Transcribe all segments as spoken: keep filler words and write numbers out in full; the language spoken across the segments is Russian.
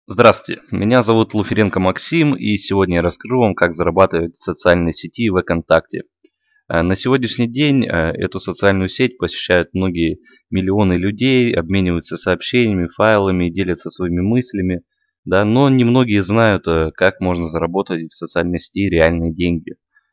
Здравствуйте, меня зовут Луференко Максим, и сегодня я расскажу вам, как зарабатывать в социальной сети ВКонтакте. Э, На сегодняшний день э, эту социальную сеть посещают многие миллионы людей, обмениваются сообщениями, файлами, делятся своими мыслями, да, но немногие знают, э, как можно заработать в социальной сети реальные деньги.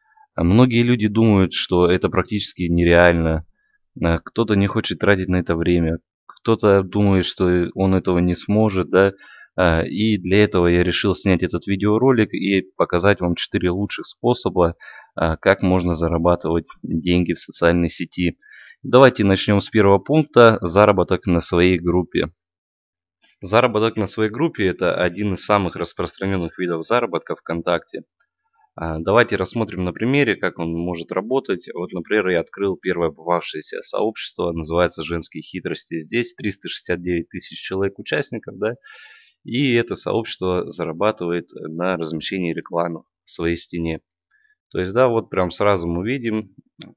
А Многие люди думают, что это практически нереально. Э, Кто-то не хочет тратить на это время, кто-то думает, что он этого не сможет, да. А, И для этого я решил снять этот видеоролик и показать вам четыре лучших способа, а, как можно зарабатывать деньги в социальной сети. Давайте начнем с первого пункта – заработок на своей группе. Заработок на своей группе – это один из самых распространенных видов заработка ВКонтакте. А, Давайте рассмотрим на примере, как он может работать. Вот, например, я открыл первое попавшееся сообщество, называется «Женские хитрости». Здесь триста шестьдесят девять тысяч человек участников, да, и это сообщество зарабатывает на размещении рекламы в своей стене. То есть, да, вот прям сразу мы видим,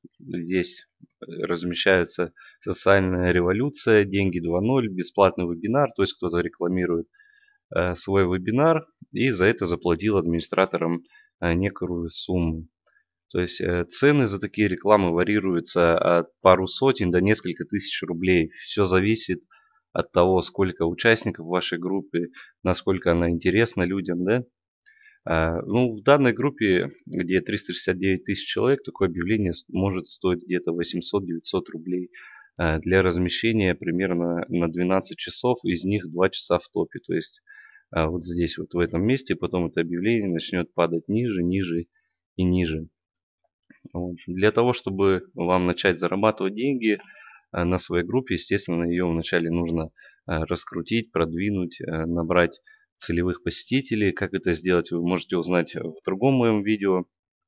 здесь размещается социальная революция, деньги два ноль, бесплатный вебинар, то есть кто-то рекламирует э, свой вебинар и за это заплатил администраторам э, некую сумму. То есть э, цены за такие рекламы варьируются от пару сотен до несколько тысяч рублей. Все зависит от того, сколько участников в вашей группе, насколько она интересна людям, да. А, Ну, в данной группе, где триста шестьдесят девять тысяч человек, такое объявление с- может стоить где-то восемьсот-девятьсот рублей. А, Для размещения примерно на двенадцать часов, из них два часа в топе. То есть а, вот здесь, вот в этом месте, потом это объявление начнет падать ниже, ниже и ниже. Вот. Для того, чтобы вам начать зарабатывать деньги э, на своей группе, естественно, ее вначале нужно э, раскрутить, продвинуть, э, набрать целевых посетителей. Как это сделать, вы можете узнать в другом моем видео.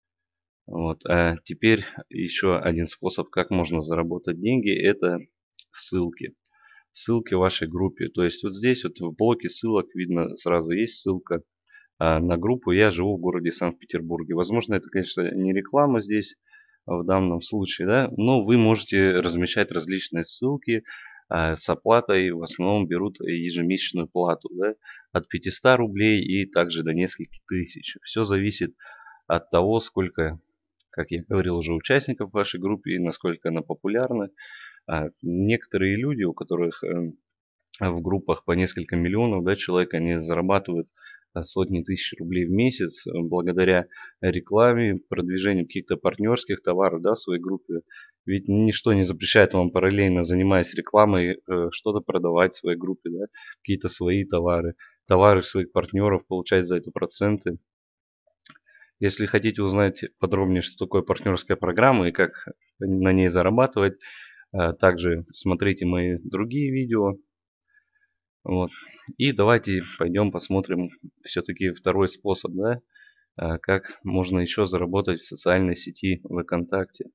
Вот. А теперь еще один способ, как можно заработать деньги, это ссылки. Ссылки в вашей группе. То есть вот здесь вот в блоке ссылок видно сразу есть ссылка а, на группу «Я живу в городе Санкт-Петербурге». Возможно, это, конечно, не реклама здесь а, в данном случае, да, но вы можете размещать различные ссылки а, с оплатой. В основном берут ежемесячную плату, да, от пятисот рублей и также до нескольких тысяч. Все зависит от того, сколько, как я говорил, уже участников в вашей группе и насколько она популярна. А Некоторые люди, у которых э, в группах по несколько миллионов, да, человек, они зарабатывают э, сотни тысяч рублей в месяц э, благодаря рекламе, продвижению каких-то партнерских товаров, да, в своей группе. Ведь ничто не запрещает вам параллельно, занимаясь рекламой, э, что-то продавать в своей группе, да, какие-то свои товары, товары своих партнеров, получать за это проценты. Если хотите узнать подробнее, что такое партнерская программа и как на ней зарабатывать, э, также смотрите мои другие видео. Вот. И давайте пойдем посмотрим все-таки второй способ, да, а, как можно еще заработать в социальной сети ВКонтакте.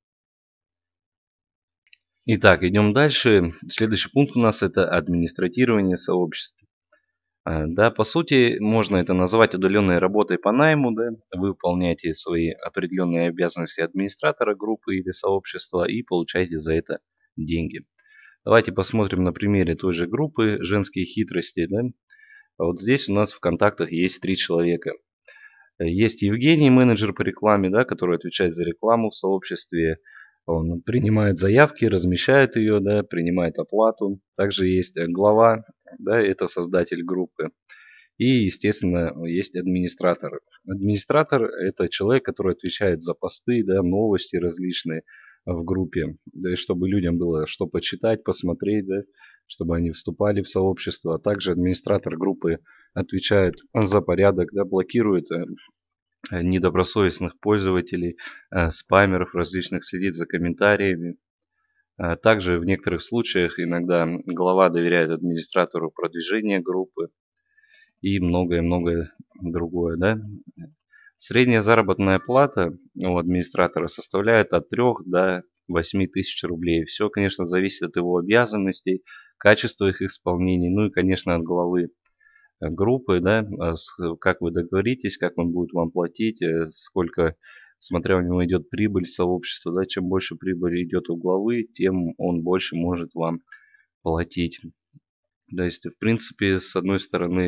Итак, идем дальше. Следующий пункт у нас это администрирование сообщества. А, Да, по сути, можно это назвать удаленной работой по найму, да. Вы выполняете свои определенные обязанности администратора группы или сообщества и получаете за это деньги. Давайте посмотрим на примере той же группы «Женские хитрости». Да? А Вот здесь у нас в контактах есть три человека. Есть Евгений, менеджер по рекламе, да, который отвечает за рекламу в сообществе. Он принимает заявки, размещает ее, да, принимает оплату. Также есть э, глава, да, это создатель группы. И, естественно, есть администратор. Администратор – это человек, который отвечает за посты, да, новости различные в группе. Да, и чтобы людям было что почитать, посмотреть, да, чтобы они вступали в сообщество. А также администратор группы отвечает за порядок, да, блокирует э, недобросовестных пользователей, э, спамеров различных, следит за комментариями. А Также в некоторых случаях иногда глава доверяет администратору продвижения группы и многое-многое другое. Да? Средняя заработная плата у администратора составляет от трёх до восьми тысяч рублей. Все, конечно, зависит от его обязанностей, качества их исполнения, ну и, конечно, от главы э, группы, да, а с- как вы договоритесь, как он будет вам платить, э, сколько, смотря у него идет прибыль сообщества, да, чем больше прибыли идет у главы, тем он больше может вам платить. То есть, в принципе, с одной стороны,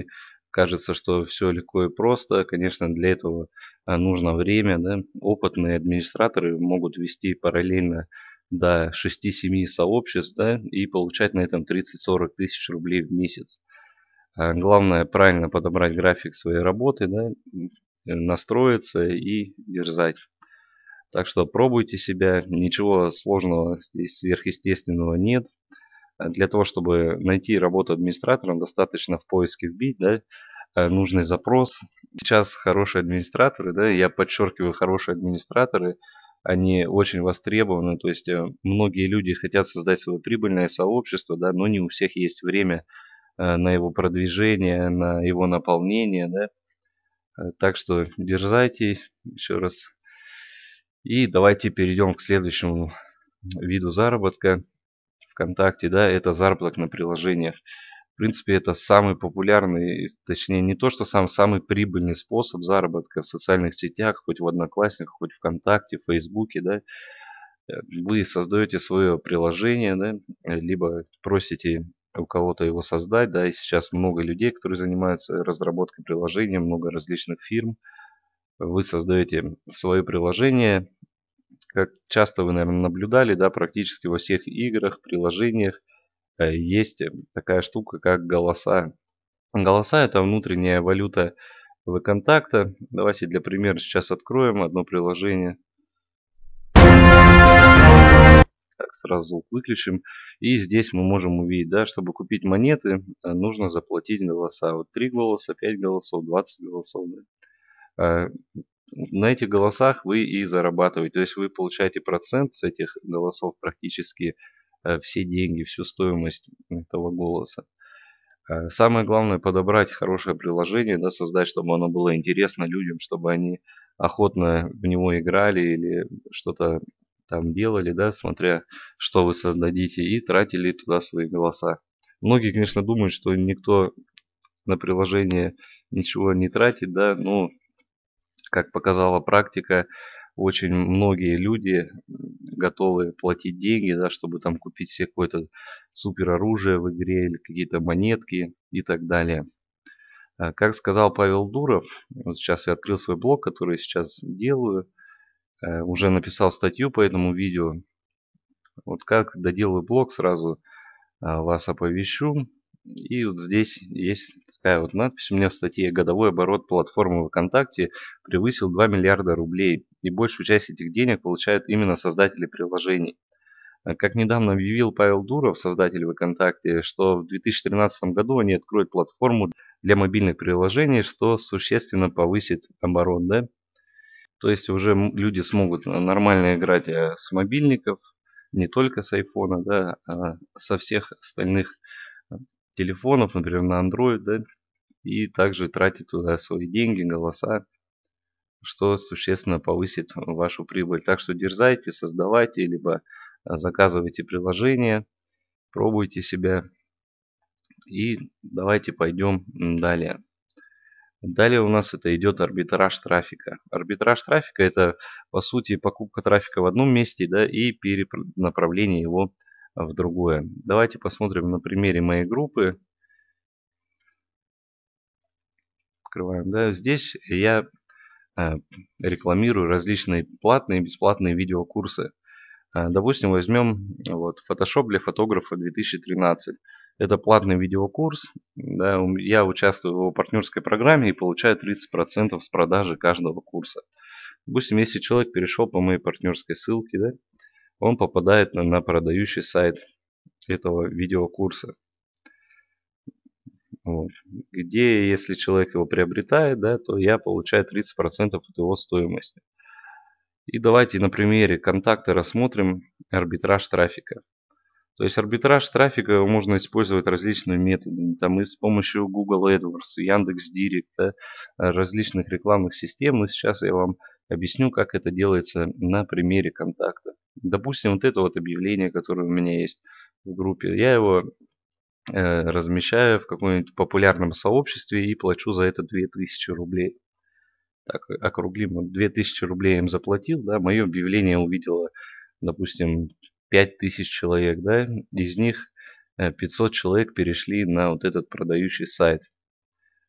кажется, что все легко и просто. Конечно, для этого а, нужно время, да. Опытные администраторы могут вести параллельно до шести-семи сообществ, да, и получать на этом тридцать-сорок тысяч рублей в месяц. А главное правильно подобрать график своей работы, да, настроиться и дерзать. Так что пробуйте себя, ничего сложного здесь сверхъестественного нет. Для того, чтобы найти работу администратором, достаточно в поиске вбить, да, нужный запрос. Сейчас хорошие администраторы, да, я подчеркиваю, хорошие администраторы, они очень востребованы. То есть многие люди хотят создать свое прибыльное сообщество, да, но не у всех есть время на его продвижение, на его наполнение, да. Так что дерзайте еще раз. И давайте перейдем к следующему виду заработка ВКонтакте, да, это заработок на приложениях. В принципе, это самый популярный, точнее не то, что сам самый прибыльный способ заработка в социальных сетях, хоть в Одноклассниках, хоть ВКонтакте, в Фейсбуке, да. Вы создаете свое приложение, да, либо просите у кого-то его создать, да, и сейчас много людей, которые занимаются разработкой приложения, много различных фирм. Вы создаете свое приложение, как часто вы, наверное, наблюдали, да, практически во всех играх, приложениях есть такая штука, как голоса. Голоса – это внутренняя валюта ВКонтакта. Давайте для примера сейчас откроем одно приложение. Так, сразу звук выключим. И здесь мы можем увидеть, да, чтобы купить монеты, нужно заплатить голоса. Вот три голоса, пять голосов, двадцать голосов. Да. На этих голосах вы и зарабатываете. То есть вы получаете процент с этих голосов, практически все деньги, всю стоимость этого голоса. Самое главное подобрать хорошее приложение, да, создать, чтобы оно было интересно людям, чтобы они охотно в него играли или что-то там делали, да, смотря что вы создадите, и тратили туда свои голоса. Многие, конечно, думают, что никто на приложение ничего не тратит, да, но как показала практика, очень многие люди готовы платить деньги, да, чтобы там купить себе какое-то супер оружие в игре или какие-то монетки и так далее. Как сказал Павел Дуров, вот сейчас я открыл свой блог, который сейчас делаю, уже написал статью по этому видео. Вот как доделаю блог, сразу вас оповещу. И вот здесь есть такая вот надпись у меня в статье: годовой оборот платформы ВКонтакте превысил два миллиарда рублей, и большую часть этих денег получают именно создатели приложений. Как недавно объявил Павел Дуров, создатель ВКонтакте, что в две тысячи тринадцатом году они откроют платформу для мобильных приложений, что существенно повысит оборот, да? То есть уже люди смогут нормально играть с мобильников, не только с айфона, да, а со всех остальных телефонов, например, на Android, да, и также тратить туда свои деньги, голоса, что существенно повысит вашу прибыль. Так что дерзайте, создавайте, либо заказывайте приложение, пробуйте себя. И давайте пойдем далее. Далее у нас это идет арбитраж трафика. Арбитраж трафика — это по сути покупка трафика в одном месте, да, и перенаправление его в другое. Давайте посмотрим на примере моей группы. Открываем, да. Здесь я э, рекламирую различные платные и бесплатные видеокурсы. Э, допустим, возьмем вот Photoshop для фотографа две тысячи тринадцать. Это платный видеокурс. Да, я участвую в его партнерской программе и получаю тридцать процентов с продажи каждого курса. Допустим, если человек перешел по моей партнерской ссылке, да, он попадает на, на продающий сайт этого видеокурса. Вот. Где, если человек его приобретает, да, то я получаю тридцать процентов от его стоимости. И давайте на примере контакта рассмотрим арбитраж трафика. То есть арбитраж трафика можно использовать различными методами. Там и с помощью Google AdWords, Яндекс.Директ, да, различных рекламных систем. И сейчас я вам объясню, как это делается на примере контакта. Допустим, вот это вот объявление, которое у меня есть в группе. Я его э, размещаю в каком-нибудь популярном сообществе и плачу за это две тысячи рублей. Так, округлим, две тысячи рублей я им заплатил. Да, мое объявление увидело, допустим, пять тысяч человек, да, из них пятьсот человек перешли на вот этот продающий сайт.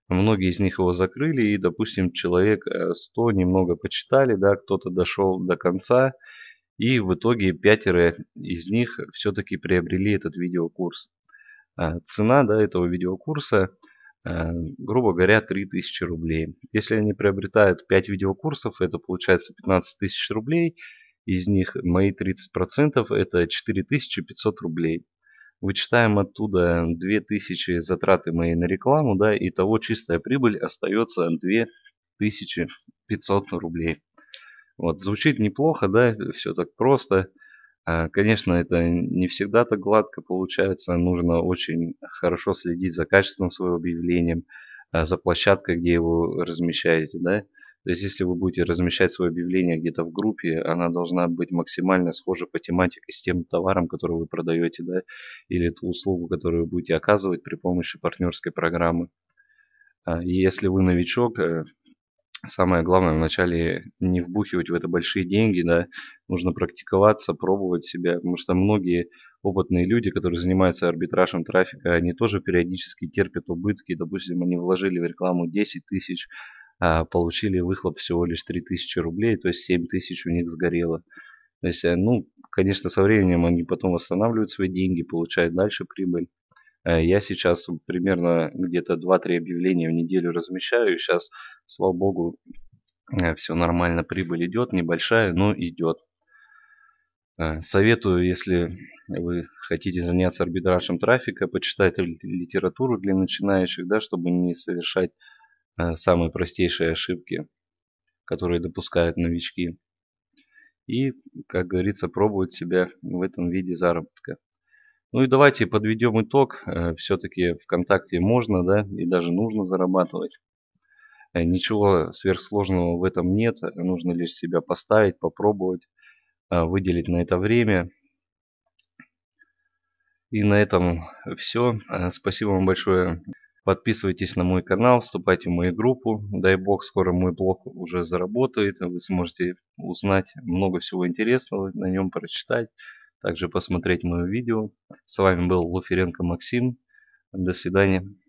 Многие из них его закрыли, и, допустим, человек сто немного почитали, да, кто-то дошел до конца, и в итоге пятеро из них все-таки приобрели этот видеокурс. Цена, да, этого видеокурса, грубо говоря, три тысячи рублей. Если они приобретают пять видеокурсов, это получается пятнадцать тысяч рублей. Из них мои тридцать процентов это четыре тысячи пятьсот рублей. Вычитаем оттуда две тысячи затраты мои на рекламу, да, и того чистая прибыль остается две тысячи пятьсот рублей. Вот, звучит неплохо, да, все так просто. Конечно, это не всегда так гладко получается. Нужно очень хорошо следить за качеством своего объявления, за площадкой, где его размещаете, да. То есть, если вы будете размещать свое объявление где-то в группе, она должна быть максимально схожа по тематике с тем товаром, который вы продаете, да, или ту услугу, которую вы будете оказывать при помощи партнерской программы. И если вы новичок, самое главное вначале не вбухивать в это большие деньги, да, нужно практиковаться, пробовать себя, потому что многие опытные люди, которые занимаются арбитражем трафика, они тоже периодически терпят убытки. Допустим, они вложили в рекламу десять тысяч, а получили выхлоп всего лишь три тысячи рублей, то есть семь тысяч у них сгорело. То есть, ну, конечно, со временем они потом восстанавливают свои деньги, получают дальше прибыль. Я сейчас примерно где-то два-три объявления в неделю размещаю. Сейчас, слава богу, все нормально, прибыль идет, небольшая, но идет. Советую, если вы хотите заняться арбитражем трафика, почитать литературу для начинающих, да, чтобы не совершать самые простейшие ошибки, которые допускают новички. И, как говорится, пробовать себя в этом виде заработка. Ну и давайте подведем итог. Все-таки ВКонтакте можно, да, и даже нужно зарабатывать. Ничего сверхсложного в этом нет. Нужно лишь себя поставить, попробовать, выделить на это время. И на этом все. Спасибо вам большое. Подписывайтесь на мой канал, вступайте в мою группу. Дай бог, скоро мой блог уже заработает. Вы сможете узнать много всего интересного, на нем прочитать. Также посмотреть мое видео. С вами был Луференко Максим. До свидания.